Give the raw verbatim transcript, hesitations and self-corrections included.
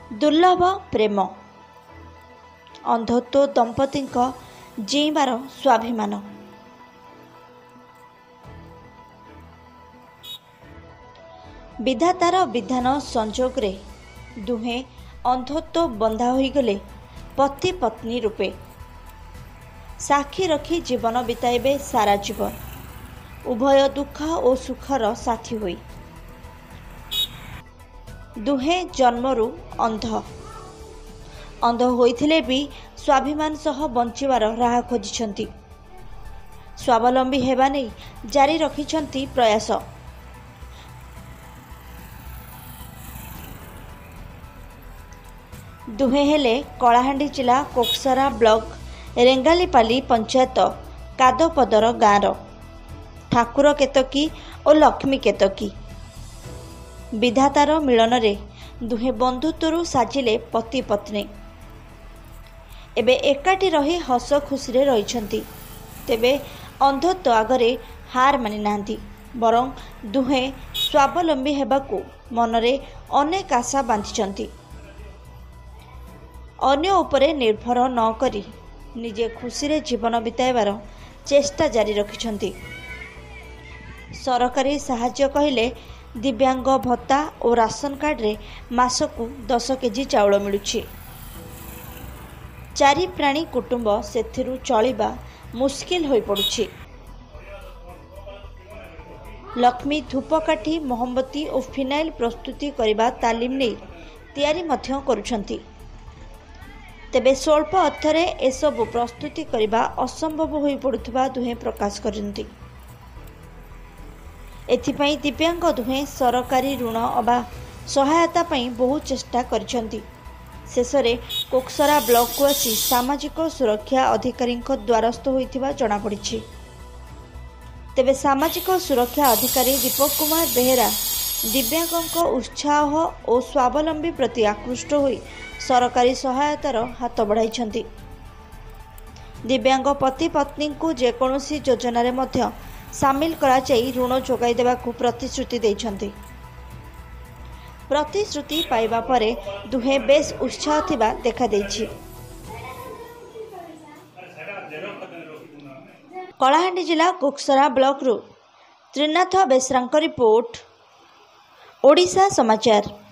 दुर्लभ प्रेम अंधत्व दंपति जीवार स्वाभिमान। विधातार विधान संजोग रे दुहे अंधत्व बंधा होईगले पति पत्नी रूपे साक्षी रखी जीवन बिताइबे सारा जीवन उभय दुख और सुखर साथी होई। दुहे जन्मरू अंध अंध होइथिले भी स्वाभिमान सह बंचिवार राह खोजिछंती। स्वावलंबी हेबा नै जारी रखिछंती प्रयास। दुहे हेले कलाहांडी जिला कोकसरा ब्लॉक रेंगालीपाली पंचायत कादपदर गाँर ठाकुर केतकी और लक्ष्मी केतकी। विधातार मिलन रे दुहे बंधुत्वरू साजिले पति पत्नी। एबे एकाठी रही हस खुशी रहिछंती। तेबे अंधत्व आगरे हार मानि नांती बरं दुहे स्वावलंबी हेबाकू मनरे अनेक आशा बांधिछंती। अन्य उपरे निर्भर न करी निजे खुशी जीवन बिताइबार चेष्टा जारी रखिछंती। सरकारी साहाय्य कहिले दिव्यांग भत्ता और राशन कार्ड रे मासकू दस केजी चाउल मिलुछि। चारि प्राणी कुटुंब सेथिरु चलिबा मुश्किल होई पड़ुछि। लक्ष्मी धूपकाठी मोहम्बती और फिनाइल प्रस्तुति करिबा तालीम नै तैयारी मध्य करुछंती। तेबे स्वल्प अर्थरे एसबु प्रस्तुति करिबा असंभव होई पड़ुथबा दुहे प्रकाश करंती। एथिपाई दिव्यांग दुहे सरकारी ऋण अबा सहायता पाई बहु चेष्टा करिसंती। शेषरे कोकसरा ब्लॉक को आसी सामाजिक सुरक्षा अधिकारी द्वारस्थ होइथिबा जणा पड़िछि। तेबे सामाजिक सुरक्षा अधिकारी दीपक कुमार बेहेरा दिव्यांगों उत्साह और स्वावलंबी प्रति आकृष्ट होई सरकारी सहायतार हाथ बढ़ाइछंती। दिव्यांग पति पत्नी को जेकोसी योजना रे मध्य सामिल करा जाई ऋण जोगाई देबाकू प्रतिश्रुति दैछंती। प्रतिश्रुति पाइबा परे दुहे बेस उत्साह थिबा देखा दैछि। कलाहांडी जिला कोकसरा ब्लॉक रु त्रिनाथ बेसरांक रिपोर्ट ओडिशा समाचार।